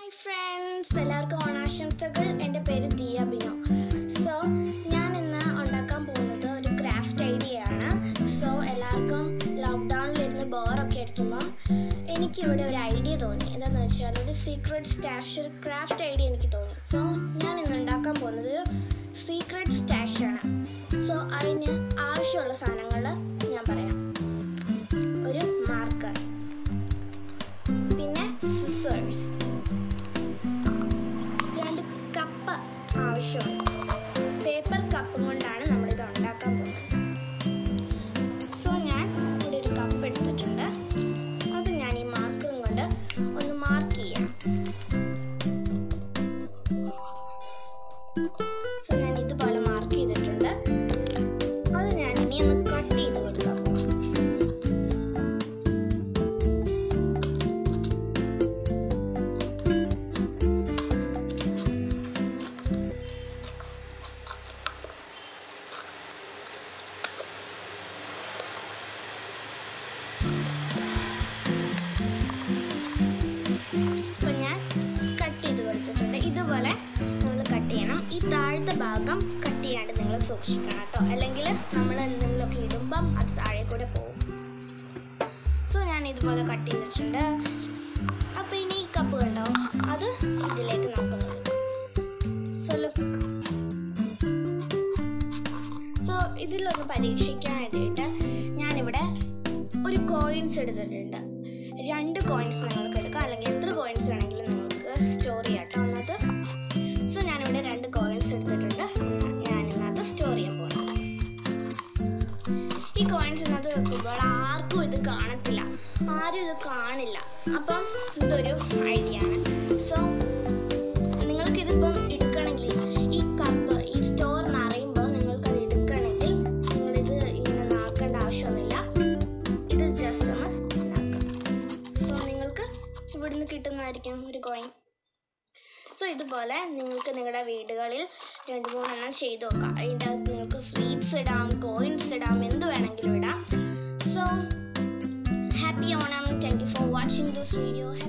Hi friends, എല്ലാവർക്കും ഓണാശംസകൾ. എൻ്റെ പേര് ദിയ ബിനോ. സോ ഞാൻ ഇന്ന് ഉണ്ടാക്കാൻ പോകുന്നത് ഒരു ക്രാഫ്റ്റ് ഐഡിയ ആണ്. സോ എല്ലാവർക്കും ലോക്ക്ഡൗണിലിരുന്ന് ബോറൊക്കെ അടിക്കുമ്പോൾ എനിക്കിവിടെ ഒരു ഐഡിയ തോന്നി. എന്താണെന്ന് വെച്ചാൽ ഒരു സീക്രട്ട് സ്റ്റാഷ്, ഒരു ക്രാഫ്റ്റ് ഐഡിയ എനിക്ക് തോന്നി. സോ ഞാൻ ഇന്ന് ഉണ്ടാക്കാൻ പോകുന്നത് സീക്രട്ട് സ്റ്റാഷാണ്. സോ അതിന് ആവശ്യമുള്ള സാധനങ്ങൾ ഞാൻ പറയാം. ഒരു മാർക്കർ, പിന്നെ സിസേഴ്സ്, ആവശ്യമുണ്ട്. പേപ്പർ കപ്പും കൊണ്ടാണ് നമ്മളിത് ഉണ്ടാക്കാൻ പോകുന്നത്. സോ ഞാൻ ഇവിടെ ഒരു കപ്പ് എടുത്തിട്ടുണ്ട്. അത് ഞാൻ ഈ മാർക്കറും കൊണ്ട് ഒന്ന് മാർക്ക് ചെയ്യാം. സോ ഞാൻ ഇതുപോലെ മാർക്ക് ചെയ്തിട്ടുണ്ട്. അത് ഞാൻ ഇനി ഒന്ന് കട്ട് ചെയ്ത് കൊടുക്കാം. ഇതുപോലെ നമ്മൾ കട്ട് ചെയ്യണം. ഈ താഴത്തെ ഭാഗം കട്ട് ചെയ്യാണ്ട് നിങ്ങൾ സൂക്ഷിക്കണം കേട്ടോ, അല്ലെങ്കിൽ നമ്മൾ എന്തെങ്കിലുമൊക്കെ ഇടുമ്പം അത് താഴെ കൂടെ പോകും. സോ ഞാൻ ഇതുപോലെ കട്ട് ചെയ്തിട്ടുണ്ട്. അപ്പോൾ ഇനി ഈ കപ്പ് കണ്ടോ, അത് ഇതിലേക്ക് നോക്കുന്നത്. സോ ഇതിലൊന്ന് പരീക്ഷിക്കാനായിട്ട് ഞാനിവിടെ ഒരു കോയിൻസ് എടുത്തിട്ടുണ്ട്. 2 കോയിൻസ് നിങ്ങൾക്ക് എടുക്കാം, അല്ലെങ്കിൽ എത്ര കോയിൻസ് വേണമെങ്കിലും നിങ്ങൾക്ക് സ്റ്റോർ ചെയ്യാം കേട്ടോ അന്നത്. സോ ഞാനിവിടെ 2 കോയിൻസ് എടുത്തിട്ടുണ്ട്. ഞാനിന്നത് സ്റ്റോർ ചെയ്യാൻ പോകുന്നത്. ഈ കോയിൻസ് ഇതിനകത്ത് വെക്കുമ്പോൾ ആർക്കും ഇത് കാണത്തില്ല, ആരും ഇത് കാണില്ല. അപ്പം ഇതൊരു ഐഡിയ ആണ്. സോ നിങ്ങൾക്കിതിപ്പം എടുക്കണമെങ്കിൽ ഈ കപ്പ്, ഈ സ്റ്റോർ നിറയുമ്പോൾ നിങ്ങൾക്കത് എടുക്കണമെങ്കിൽ നിങ്ങളിത് ഇങ്ങനെ നാക്കേണ്ട ആവശ്യമൊന്നുമില്ല. ഇത് ജസ്റ്റ് ഒന്ന് ഇവിടുന്ന് കിട്ടുന്നതായിരിക്കും ഒരു കോയിൻ. സോ ഇതുപോലെ നിങ്ങൾക്ക് നിങ്ങളുടെ വീടുകളിൽ 2-3 എണ്ണം ചെയ്ത് നോക്കാം. അതിൻ്റെ അകത്ത് നിങ്ങൾക്ക് സ്വീറ്റ്സ് ഇടാം, കോയിൻസ് ഇടാം, എന്ത് വേണമെങ്കിലും ഇടാം. So happy Onam. Thank you for watching this video.